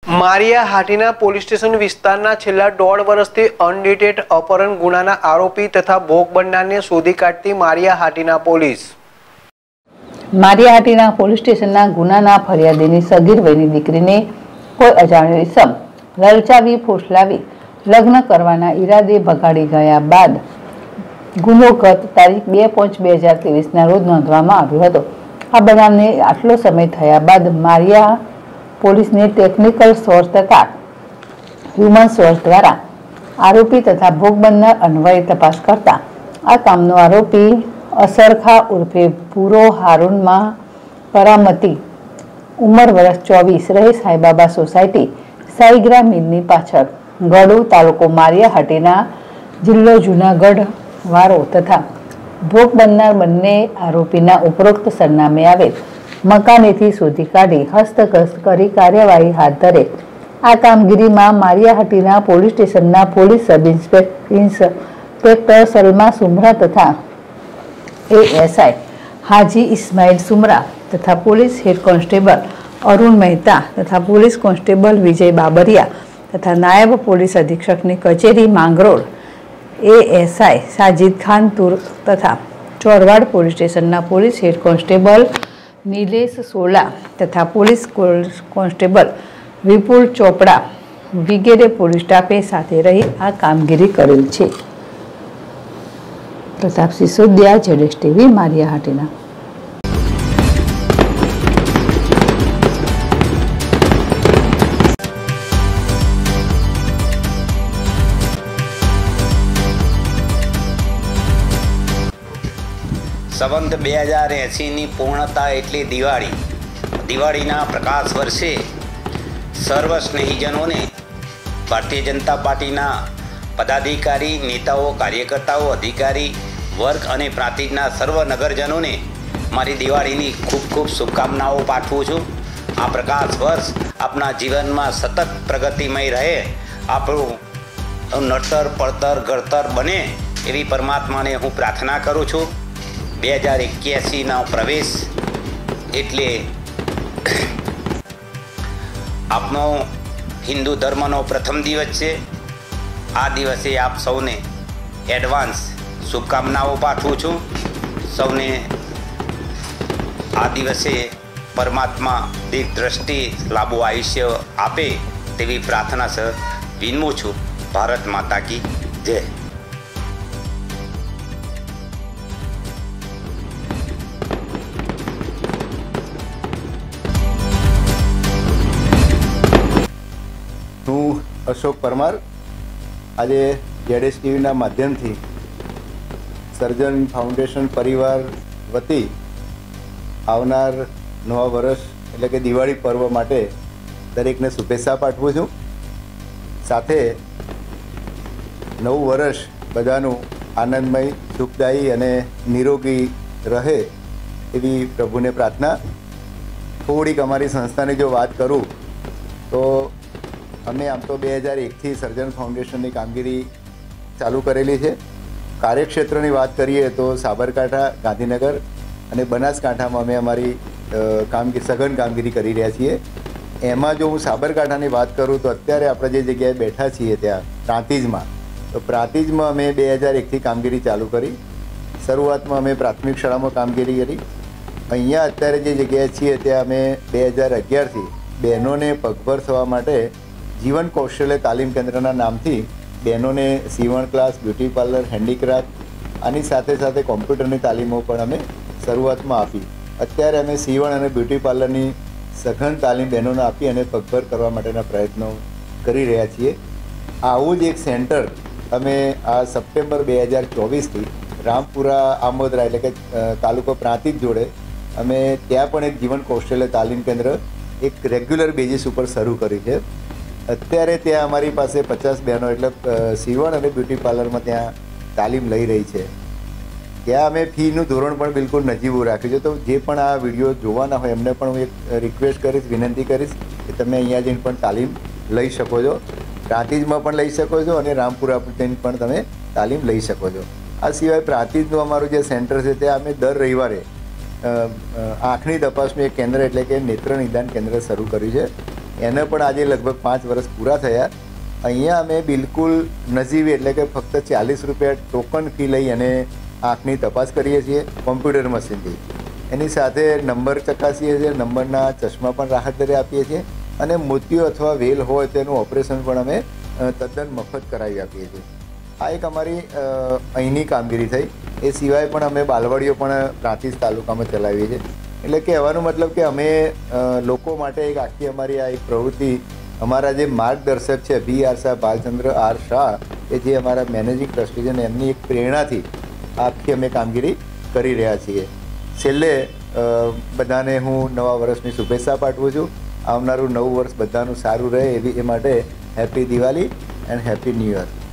Maria Hatina police station વિસ્તારના છેલ્લા 1.5 વર્ષથી અનડિટેડ અપહરણ ગુનાના આરોપી તથા ભોગ બનનારને શોધી કાઢતી મારિયા હાટીના પોલીસ. મારિયા હાટીના પોલીસ સ્ટેશનના ગુનાના ફરિયાદીની સગીર વયની દીકરીને કોઈ અજાણ્યો ઇસમ લલચાવી ફોસલાવી લગ્ન કરવાના ઈરાદે ભગાડી ગયા બાદ ગુનો ગત તારીખ 2/5/2023ના રોજ નોંધવામાં આવ્યો હતો. આ બનાવને આટલો સમય થયા બાદ મારિયા પોલીસને ટેકનિકલ સોર્સ તથા હ્યુમન સોર્સ દ્વારા આરોપી તથા ભોગ બનનાર અન્વયે તપાસ કરતા આ કામનો આરોપી અસરખા ઉર્ફે પૂરો હારૂનમાં પરામતી, ઉંમર વર્ષ 24, રહે સાંઈબાબા સોસાયટી, સાઈગ્રા મિલની પાછળ, ગડુ, તાલુકો મારિયા હાટીના, જિલ્લો જૂનાગઢ વારો તથા ભોગ બનનાર બંને આરોપીના ઉપરોક્ત સરનામે આવેલ મકાનેથી શોધી કાઢી હસ્તગસ્ત કરી કાર્યવાહી હાથ ધરે. આ કામગીરીમાં મારિયા હાટીના પોલીસ સ્ટેશનના police sub inspector Salma Sumra તથા ASI હાજી ઇસ્માઇલ સુમરા તથા police head constable Arun Mehta તથા પોલીસ કોન્સ્ટેબલ વિજય બાબરિયા તથા નાયબ પોલીસ અધિક્ષકની કચેરી માંગરોળ ASI સાજિદ ખાન તુર તથા ચોરવાડ પોલીસ સ્ટેશનના police head constable Nilesh Sola તથા પોલીસ કોન્સ્ટેબલ વિપુલ ચોપડા વગેરે પોલીસ સ્ટાફે સાથે રહી આ કામગીરી કરેલ છે. Pratap Sisodiya, ZS TV, Maliya Hatina. સંવંત 2080ની પૂર્ણતા એટલે દિવાળીના પ્રકાશ વર્ષે સર્વ સ્નેહીજનોને ભારતીય જનતા પાર્ટીના પદાધિકારી, નેતાઓ, કાર્યકર્તાઓ, અધિકારી વર્ગ અને પ્રાંતિજના સર્વ નગરજનોને મારી દિવાળીની ખૂબ ખૂબ શુભકામનાઓ પાઠવું છું. આ પ્રકાશ વર્ષ આપના જીવનમાં સતત પ્રગતિમય રહે, આપણું નડતર પડતર ઘડતર બને એવી પરમાત્માને હું પ્રાર્થના કરું છું. 2081નો પ્રવેશ એટલે આપનો હિન્દુ ધર્મનો પ્રથમ દિવસ છે. આ દિવસે આપ સૌને એડવાન્સ શુભકામનાઓ પાઠવું છું. સૌને આ દિવસે પરમાત્મા દીર્ઘ દ્રષ્ટિ, લાંબુ આયુષ્ય આપે તેવી પ્રાર્થના સહ વિનમું છું. ભારત માતા કી જય. હું અશોક પરમાર આજે ZS TVના માધ્યમથી સર્જન ફાઉન્ડેશન પરિવાર વતી આવનાર નવા વર્ષ એટલે કે દિવાળી પર્વ માટે દરેકને શુભેચ્છા પાઠવું છું. સાથે નવું વર્ષ બધાનું આનંદમય, સુખદાયી અને નિરોગી રહે એવી પ્રભુને પ્રાર્થના. થોડીક અમારી સંસ્થાની જો વાત કરું તો અમે આમ તો 2001થી સર્જન ફાઉન્ડેશનની કામગીરી ચાલુ કરેલી છે. કાર્યક્ષેત્રની વાત કરીએ તો સાબરકાંઠા, ગાંધીનગર અને બનાસકાંઠામાં અમે અમારી સઘન કામગીરી કરી રહ્યા છીએ. એમાં જો હું સાબરકાંઠાની વાત કરું તો અત્યારે આપણે જે જગ્યાએ બેઠા છીએ ત્યાં પ્રાંતિજમાં, તો પ્રાંતિજમાં અમે 2001થી કામગીરી ચાલુ કરી. શરૂઆતમાં અમે પ્રાથમિક શાળામાં કામગીરી કરી. અહીંયા અત્યારે જે જગ્યાએ છીએ ત્યાં અમે 2011થી બહેનોને પગભર થવા માટે જીવન કૌશલ્ય તાલીમ કેન્દ્રના નામથી બહેનોને સીવણ ક્લાસ, બ્યુટી પાર્લર, હેન્ડીક્રાફ્ટ આની સાથે સાથે કોમ્પ્યુટરની તાલીમો પણ અમે શરૂઆતમાં આપી. અત્યારે અમે સીવણ અને બ્યુટી પાર્લરની સઘન તાલીમ બહેનોને આપી અને પગભર કરવા માટેના પ્રયત્નો કરી રહ્યા છીએ. આવું જ એક સેન્ટર અમે આ સપ્ટેમ્બર 2024થી રામપુરા આમોદરા એટલે કે તાલુકો પ્રાંતિજ જોડે અમે ત્યાં પણ એક જીવન કૌશલ્ય તાલીમ કેન્દ્ર એક રેગ્યુલર બેઝિસ ઉપર શરૂ કર્યું છે. અત્યારે ત્યાં અમારી પાસે 50 બહેનો એટલે સીવણ અને બ્યુટી પાર્લરમાં ત્યાં તાલીમ લઈ રહી છે. ત્યાં અમે ફીનું ધોરણ પણ બિલકુલ નજીવું રાખ્યું છે. તો જે પણ આ વિડીયો જોવાના હોય એમને પણ હું એક રિક્વેસ્ટ કરીશ, વિનંતી કરીશ કે તમે અહીંયા જઈને પણ તાલીમ લઈ શકો છો. પ્રાંતિજમાં પણ લઈ શકો છો અને રામપુરા જઈને પણ તમે તાલીમ લઈ શકો છો. આ સિવાય પ્રાંતિજનું અમારું જે સેન્ટર છે ત્યાં અમે દર રવિવારે આંખની તપાસનું એક કેન્દ્ર એટલે કે નેત્ર નિદાન કેન્દ્ર શરૂ કર્યું છે. એને પણ આજે લગભગ 5 વર્ષ પૂરા થયા. અહીંયા અમે બિલકુલ નજીવી એટલે કે ફક્ત 40 રૂપિયા ટોકન ફી લઈ અને આંખની તપાસ કરીએ છીએ કોમ્પ્યુટર મશીનથી. એની સાથે નંબર ચકાસીએ છીએ, નંબરના ચશ્મા પણ રાહત દરે આપીએ છીએ અને મોતિયો અથવા વેલ હોય તેનું ઓપરેશન પણ અમે તદ્દન મફત કરાવી આપીએ છીએ. આ એક અમારી અહીંની કામગીરી થઈ. એ સિવાય પણ અમે બાલવાડીઓ પણ પ્રાંતિજ તાલુકામાં ચલાવીએ છીએ. એટલે કહેવાનો મતલબ કે અમે લોકો માટે એક આખી અમારી આ એક પ્રવૃત્તિ અમારા જે માર્ગદર્શક છે B.R. શાહ, ભાલચંદ્ર R. શાહ, કે જે અમારા મેનેજિંગ ટ્રસ્ટી છે ને એમની એક પ્રેરણાથી આખી અમે કામગીરી કરી રહ્યા છીએ. છેલ્લે બધાને હું નવા વર્ષની શુભેચ્છા પાઠવું છું. આવનારું નવું વર્ષ બધાનું સારું રહે એવી એ માટે happy Diwali and happy new year.